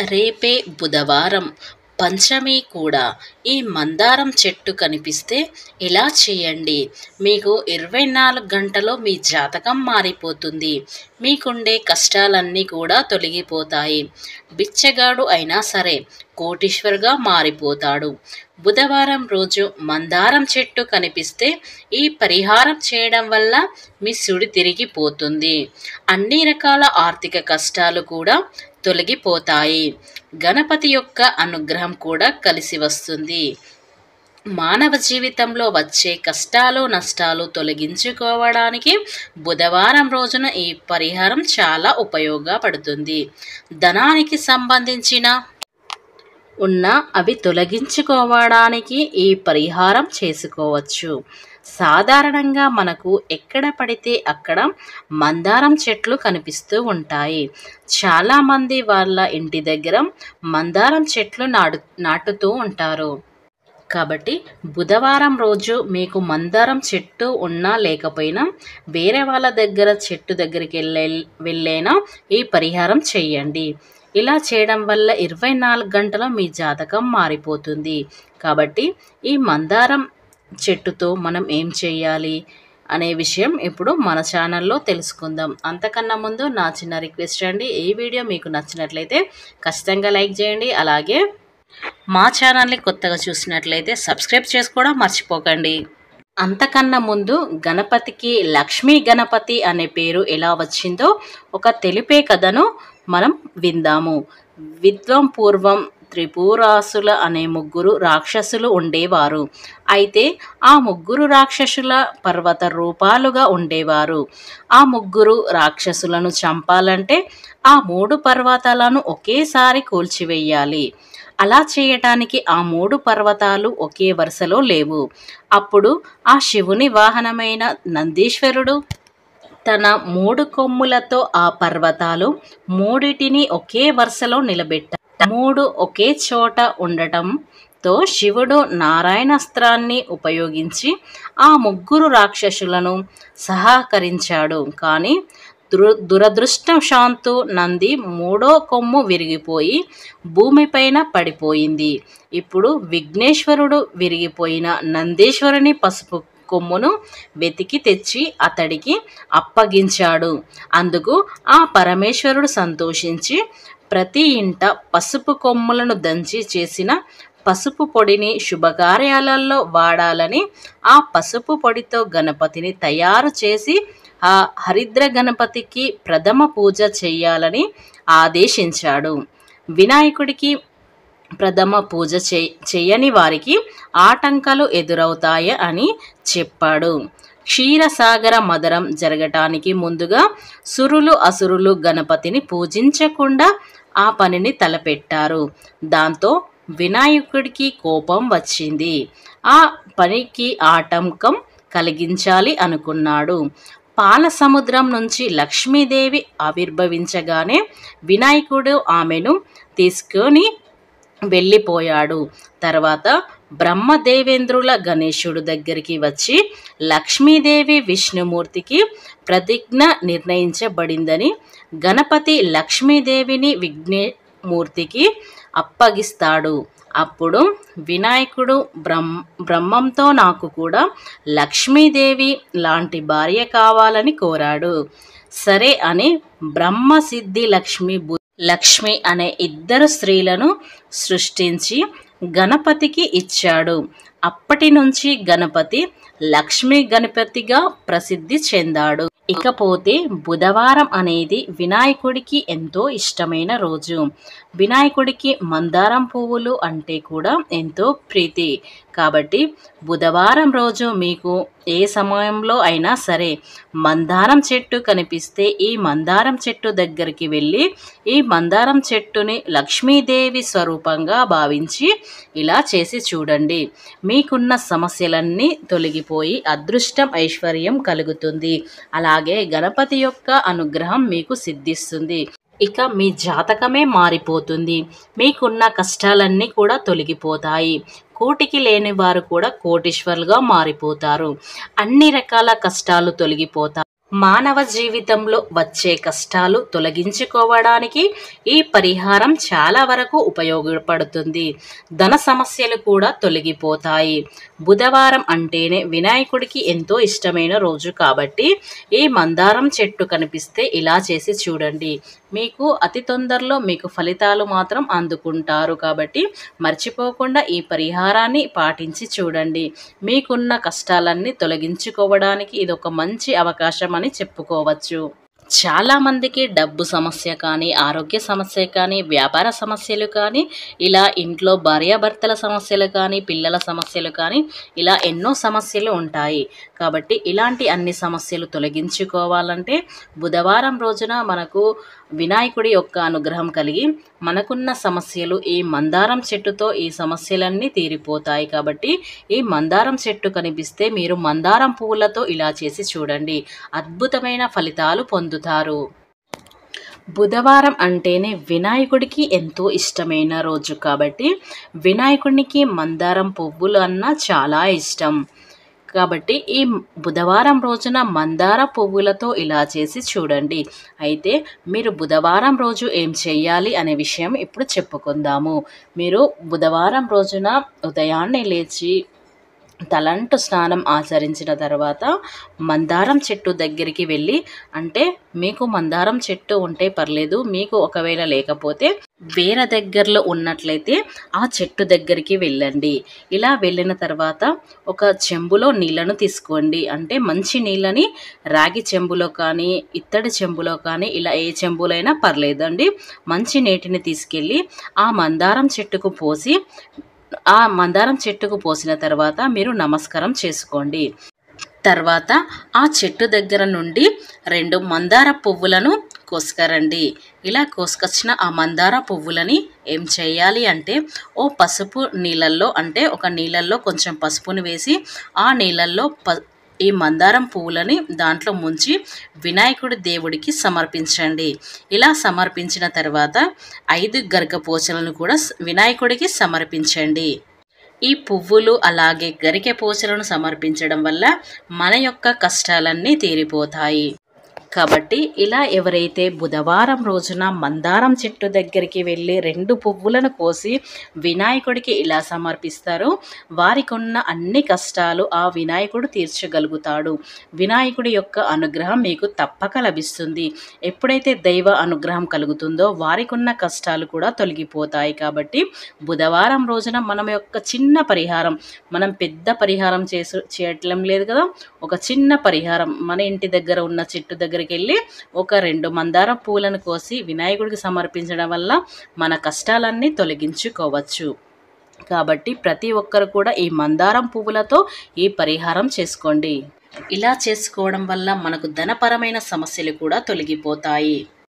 రేపే బుధవారం పంచమి కూడా. ఈ మందారం చెట్టు కనిపిస్తే ఇలా చేయండి. మీకు 24 గంటలో మీ జాతకం మారిపోతుంది. మీకుండే కష్టాలన్నీ కూడా తొలగిపోతాయి. బిచ్చగాడు అయినా సరే కోటీశ్వరుగా మారిపోతాడు. బుధవారం రోజు మందారం చెట్టు కనిపిస్తే ఈ పరిహారం చేయడం వల్ల మీ సుడి తిరిగిపోతుంది. అన్ని రకాల ఆర్థిక కష్టాలు కూడా తొలగిపోతాయి. గణపతి యొక్క అనుగ్రహం కూడా కలిసి వస్తుంది. మానవ జీవితంలో వచ్చే కష్టాలు నష్టాలు తొలగించుకోవడానికి బుధవారం రోజున ఈ పరిహారం చాలా ఉపయోగపడుతుంది. ధనానికి సంబంధించిన అవి తొలగించుకోవడానికి ఈ పరిహారం చేసుకోవచ్చు. సాధారణంగా మనకు ఎక్కడ పడితే అక్కడ మందారం చెట్లు కనిపిస్తూ ఉంటాయి. చాలామంది వాళ్ళ ఇంటి దగ్గర మందారం చెట్లు నాటుతూ ఉంటారు. కాబట్టి బుధవారం రోజు మీకు మందారం చెట్టు ఉన్నా లేకపోయినా వేరే వాళ్ళ దగ్గర చెట్టు దగ్గరికి వెళ్ళైనా ఈ పరిహారం చేయండి. ఇలా చేయడం వల్ల 24 గంటల మీ జాతకం మారిపోతుంది. కాబట్టి ఈ మందారం చెట్టుతో మనం ఏం చేయాలి అనే విషయం ఇప్పుడు మన ఛానల్లో తెలుసుకుందాం. అంతకన్నా ముందు నా చిన్న రిక్వెస్ట్ అండి, ఈ వీడియో మీకు నచ్చినట్లయితే ఖచ్చితంగా లైక్ చేయండి. అలాగే మా ఛానల్ని కొత్తగా చూసినట్లయితే సబ్స్క్రైబ్ చేసుకోవడం మర్చిపోకండి. అంతకన్నా ముందు గణపతికి లక్ష్మీ గణపతి అనే పేరు ఎలా వచ్చిందో ఒక తెలిపే కథను మనం విందాము. విద్వం పూర్వం త్రిపురాసుల అనే 3 రాక్షసులు ఉండేవారు. అయితే ఆ 3 రాక్షసుల పర్వత రూపాలుగా ఉండేవారు. ఆ 3 రాక్షసులను చంపాలంటే ఆ 3 పర్వతాలను ఒకేసారి కూల్చివేయాలి. అలా చేయటానికి ఆ 3 పర్వతాలు ఒకే వరుసలో లేవు. అప్పుడు ఆ శివుని వాహనమైన నందీశ్వరుడు తన 3 కొమ్ములతో ఆ పర్వతాలు 3టిని ఒకే వరుసలో నిలబెట్టారు. 3 ఒకే చోట ఉండటంతో శివుడు నారాయణాస్త్రాన్ని ఉపయోగించి ఆ 3 రాక్షసులను సహకరించాడు. కానీ దురదృష్టవశాత్తు నంది 3వ కొమ్ము విరిగిపోయి భూమిపైన పడిపోయింది. ఇప్పుడు విఘ్నేశ్వరుడు విరిగిపోయిన నందీశ్వరుని పసుపు కొమ్మును వెతికి తెచ్చి అతడికి అప్పగించాడు. అందుకు ఆ పరమేశ్వరుడు సంతోషించి ప్రతి ఇంట పసుపు కొమ్ములను దంచి చేసిన పసుపు పొడిని శుభకార్యాలలో వాడాలని, ఆ పసుపు పొడితో గణపతిని తయారు చేసి ఆ హరిద్ర గణపతికి ప్రథమ పూజ చేయాలని ఆదేశించాడు. వినాయకుడికి ప్రథమ పూజ చేయని వారికి ఆటంకాలు ఎదురవుతాయి అని చెప్పాడు. క్షీరసాగర మదరం జరగటానికి ముందుగా సురులు అసురులు గణపతిని పూజించకుండా ఆ పనిని తలపెట్టారు. దాంతో వినాయకుడికి కోపం వచ్చింది. ఆ పనికి ఆటంకం కలిగించాలి అనుకున్నాడు. పాల సముద్రం నుంచి లక్ష్మీదేవి ఆవిర్భవించగానే వినాయకుడు ఆమెను తీసుకొని వెళ్ళిపోయాడు. తర్వాత బ్రహ్మదేవేంద్రుల గణేశుడు దగ్గరికి వచ్చి లక్ష్మీదేవి విష్ణుమూర్తికి ప్రతిజ్ఞ నిర్ణయించబడిందని గణపతి లక్ష్మీదేవిని విఘ్నమూర్తికి అప్పగిస్తాడు. అప్పుడు వినాయకుడు బ్రహ్మంతో నాకు కూడా లక్ష్మీదేవి లాంటి భార్య కావాలని కోరాడు. సరే అని బ్రహ్మ సిద్ధి లక్ష్మి అనే 2 స్త్రీలను సృష్టించి గణపతికి ఇచ్చాడు. అప్పటి నుంచి గణపతి లక్ష్మీ గణపతిగా ప్రసిద్ధి చెందాడు. ఇకపోతే బుధవారం అనేది వినాయకుడికి ఎంతో ఇష్టమైన రోజు. వినాయకుడికి మందారం పువ్వులు అంటే కూడా ఎంతో ప్రీతి. కాబట్టి బుధవారం రోజు మీకు ఏ సమయంలో అయినా సరే మందారం చెట్టు కనిపిస్తే ఈ మందారం చెట్టు దగ్గరికి వెళ్ళి ఈ మందారం చెట్టుని లక్ష్మీదేవి స్వరూపంగా భావించి ఇలా చేసి చూడండి. మీకున్న సమస్యలన్నీ తొలగిపోయి అదృష్టం ఐశ్వర్యం కలుగుతుంది. అలాగే గణపతి యొక్క అనుగ్రహం మీకు సిద్ధిస్తుంది. ఇక మీ జాతకమే మారిపోతుంది. మీకున్న కష్టాలన్నీ కూడా తొలగిపోతాయి. కోటికి లేని వారు కూడా కోటీశ్వరులుగా మారిపోతారు. అన్ని రకాల కష్టాలు తొలగిపోతాయి. మానవ జీవితంలో వచ్చే కష్టాలు తొలగించుకోవడానికి ఈ పరిహారం చాలా వరకు ఉపయోగపడుతుంది. ధన సమస్యలు కూడా తొలగిపోతాయి. బుధవారం అంటేనే వినాయకుడికి ఎంతో ఇష్టమైన రోజు కాబట్టి ఈ మందారం చెట్టు కనిపిస్తే ఇలా చేసి చూడండి. మీకు అతి తొందరలో మీకు ఫలితాలు మాత్రం అందుకుంటారు. కాబట్టి మర్చిపోకుండా ఈ పరిహారాన్ని పాటించి చూడండి. మీకున్న కష్టాలన్నీ తొలగించుకోవడానికి ఇది ఒక మంచి అవకాశం అని చెప్పుకోవచ్చు. చాలామందికి డబ్బు సమస్య కానీ, ఆరోగ్య సమస్య కానీ, వ్యాపార సమస్యలు కానీ, ఇలా ఇంట్లో భార్యాభర్తల సమస్యలు కానీ, పిల్లల సమస్యలు కానీ, ఇలా ఎన్నో సమస్యలు ఉంటాయి. కాబట్టి ఇలాంటి అన్ని సమస్యలు తొలగించుకోవాలంటే బుధవారం రోజున మనకు వినాయకుడి యొక్క అనుగ్రహం కలిగి మనకున్న సమస్యలు ఈ మందారం చెట్టుతో ఈ సమస్యలన్నీ తీరిపోతాయి. కాబట్టి ఈ మందారం చెట్టు కనిపిస్తే మీరు మందారం పువ్వులతో ఇలా చేసి చూడండి. అద్భుతమైన ఫలితాలు పొందుతారు. బుధవారం అంటేనే వినాయకుడికి ఎంతో ఇష్టమైన రోజు కాబట్టి వినాయకుడికి మందారం పువ్వులు అన్నా చాలా ఇష్టం. కాబట్టి ఈ బుధవారం రోజున మందార పువ్వులతో ఇలా చేసి చూడండి. అయితే మీరు బుధవారం రోజు ఏం చేయాలి అనే విషయం ఇప్పుడు చెప్పుకుందాము. మీరు బుధవారం రోజున ఉదయాన్నే లేచి తలంటు స్నానం ఆచరించిన తర్వాత మందారం చెట్టు దగ్గరికి వెళ్ళి, అంటే మీకు మందారం చెట్టు ఉంటే పర్లేదు, మీకు ఒకవేళ లేకపోతే వేరే దగ్గరలో ఉన్నట్లయితే ఆ చెట్టు దగ్గరికి వెళ్ళండి. ఇలా వెళ్ళిన తర్వాత ఒక చెంబులో నీళ్ళను తీసుకోండి. అంటే మంచి నీళ్ళని రాగి చెంబులో కానీ, ఇత్తడి చెంబులో కానీ, ఇలా ఏ చెంబులైనా పర్లేదండి. మంచి నీటిని తీసుకెళ్ళి ఆ మందారం చెట్టుకు పోసి, ఆ మందారం చెట్టుకు పోసిన తర్వాత మీరు నమస్కారం చేసుకోండి. తర్వాత ఆ చెట్టు దగ్గర నుండి 2 మందార పువ్వులను కోసుకరండి. ఇలా కోసుకొచ్చిన ఆ మందార పువ్వులని ఏం చేయాలి అంటే ఓ పసుపు నీళ్ళల్లో, అంటే ఒక నీళ్ళల్లో కొంచెం పసుపుని వేసి ఆ నీళ్ళల్లో ఈ మందారం పువ్వులని దాంట్లో ముంచి వినాయకుడి దేవుడికి సమర్పించండి. ఇలా సమర్పించిన తర్వాత 5 గరికపోచలను కూడా వినాయకుడికి సమర్పించండి. ఈ పువ్వులు అలాగే గరికె పూసలను సమర్పించడం వల్ల మన యొక్క కష్టాలన్నీ తీరిపోతాయి. కాబట్టి ఇలా ఎవరైతే బుధవారం రోజున మందారం చెట్టు దగ్గరికి వెళ్ళి 2 పువ్వులను కోసి వినాయకుడికి ఇలా సమర్పిస్తారో వారికి ఉన్న అన్ని కష్టాలు ఆ వినాయకుడు తీర్చగలుగుతాడు. వినాయకుడి యొక్క అనుగ్రహం మీకు తప్పక లభిస్తుంది. ఎప్పుడైతే దైవ అనుగ్రహం కలుగుతుందో వారికి ఉన్న కష్టాలు కూడా తొలగిపోతాయి. కాబట్టి బుధవారం రోజున మనం యొక్క చిన్న పరిహారం, మనం పెద్ద పరిహారం చేయట్లం లేదు కదా, ఒక చిన్న పరిహారం మన ఇంటి దగ్గర ఉన్న చెట్టు దగ్గరికి వెళ్ళి ఒక 2 మందార పూలను కోసి వినాయకుడికి సమర్పించడం వల్ల మన కష్టాలన్నీ తొలగించుకోవచ్చు. కాబట్టి ప్రతి ఒక్కరు కూడా ఈ మందారం పువ్వులతో ఈ పరిహారం చేసుకోండి. ఇలా చేసుకోవడం వల్ల మనకు ధనపరమైన సమస్యలు కూడా తొలగిపోతాయి.